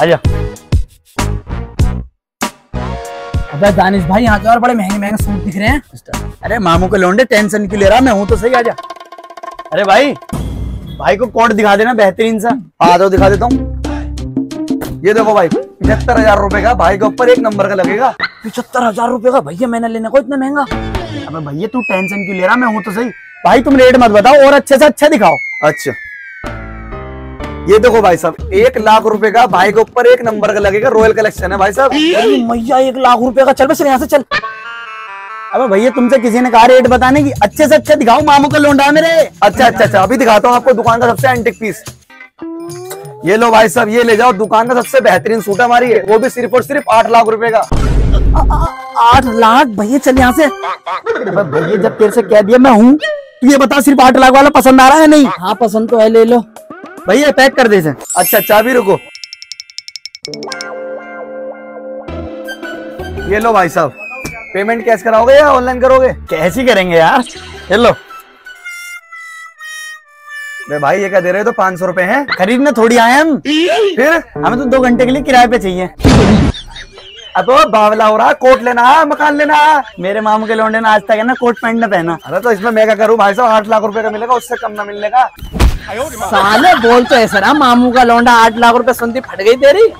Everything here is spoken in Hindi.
आजा। अबे दानिश भाई यहाँ तो और बड़े महंगे महंगे सूट दिख रहे हैं। अरे मामू के लौंडे टेंशन क्यों ले रहा, मैं हूं तो सही, आजा। अरे भाई, भाई को कोट दिखा देना बेहतरीन सा। आ जाओ दिखा देता हूँ। ये देखो भाई 75,000 रुपए का, भाई के ऊपर 1 नंबर का लगेगा। 75,000 रुपए का? भैया मैंने लेने को इतना महंगा। अबे भैया तू टेंशन क्यों ले रहा, मैं हूं तो सही। भाई तुम रेट मत बताओ और अच्छे से अच्छा दिखाओ। अच्छा ये देखो भाई साहब 1 लाख रुपए का, भाई के ऊपर 1 नंबर का लगेगा। रॉयल कलेक्शन है भाई साहब। मैया 1 लाख रुपए का? चल बस यहाँ से चल। अबे भैया तुमसे किसी ने कहा रेट बताने की, अच्छे से अच्छा दिखाओ, मामू का लौंडा है मेरे। अच्छा अभी दिखाता हूँ आपको दुकान का सबसे एंटिक पीस। ये लो भाई साहब, ये ले जाओ, दुकान का सबसे बेहतरीन सूट हमारी है, वो भी सिर्फ और सिर्फ 8 लाख रुपए का। 8 लाख? भैया चल यहाँ से। भैया जब तेरे से कह दिया मैं हूँ, ये बता सिर्फ 8 लाख वाला पसंद आ रहा है नहीं? हाँ पसंद तो है, ले लो भैया पैक कर दे इसे। अच्छा अभी रुको, ये लो भाई साहब, पेमेंट कैश कराओगे या ऑनलाइन करोगे? कैसे ही करेंगे यार, चलो। भाई ये क्या दे रहे हो, तो 500 रुपए हैं। खरीदने थोड़ी आए हम, फिर हमें तो 2 घंटे के लिए किराए पे चाहिए। अब तो बावला हो रहा, कोट लेना है, मकान लेना है। मेरे मामू के लौंडे ने आज तक है ना कोट पैंट न पहना। अरे तो इसमें मैं क्या करूं भाई साहब, 8 लाख रुपए का मिलेगा, उससे कम ना मिलेगा। साले बोल तो ऐसा रहा, मामू का लौंडा 8 लाख रुपए सुनती फट गई तेरी।